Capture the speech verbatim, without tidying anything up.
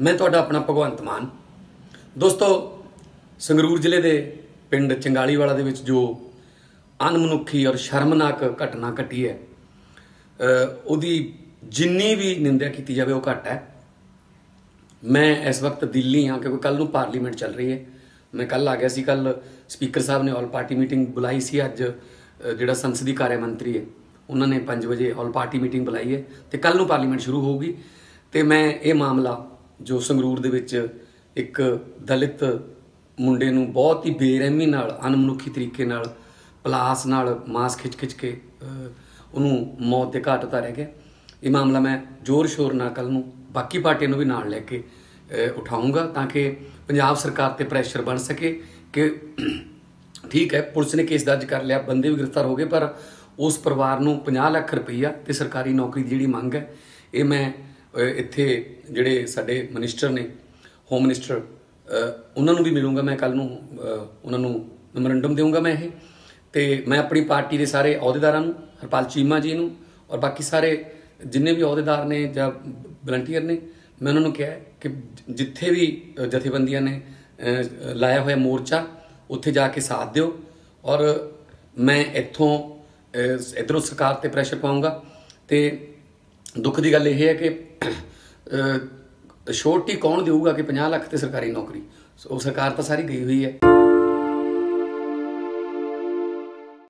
मैं तुहाडा अपना भगवंत मान। दोस्तों, संगरूर जिले के पिंड चंगाली वाला दे विच जो अनमनुखी और शर्मनाक घटना घटी है, उहदी जिन्नी भी निंदा की जाए वह घट है। मैं इस वक्त दिल्ली हाँ क्योंकि कल नूं पार्लीमेंट चल रही है। मैं कल आ गया सी। कल स्पीकर साहब ने ऑल पार्टी मीटिंग बुलाई सी। अज जिहड़ा संसदी कार्य मंत्री है उन्होंने पाँच बजे ऑल पार्टी मीटिंग बुलाई है तो कल नूं पार्लीमेंट शुरू होगी। तो मैं ये मामला जो संगरूर दे विच एक दलित मुंडे नूं बहुत ही बेरहमी नाल अनमनुखी तरीके नाल पलास नाल मांस खिच खिच के उन्होंने मौत के घाट उतारिया गया। ये मामला मैं जोर शोर नाल कल नूं बाकी पार्टियों नूं भी नाल लैके उठाऊँगा ताकि पंजाब सरकार ते प्रैशर बन सके कि ठीक है पुलिस ने केस दर्ज कर लिया, बंदे भी गिरफ्तार हो गए, पर उस परिवार नूं पचास लाख रुपया ते सरकारी नौकरी की जी मंग है ये मैं इत्थे जिहड़े साडे मिनिस्टर ने होम मिनिस्टर उन्होंने भी मिलूँगा। मैं कल नूं उन्होंने मैमोरेंडम दूँगा। मैं ये तो मैं अपनी पार्टी के सारे अहुदेदारां नूं, हरपाल चीमा जी नूं और बाकी सारे जिन्ने भी अहुदेदार ने या वलंटीयर ने, मैं उन्होंने कहा कि जिथे भी जथेबंदियां ने लाया हुआ मोर्चा उत्थे जाके साथ दिओ और मैं इत्थों इधरों सरकार ते प्रैशर पाऊँगा। तो दुख की गल यह है कि श्योरिटी कौन देगा कि पचास लाख ते सरकारी नौकरी, सो सरकार तो सारी गई हुई है।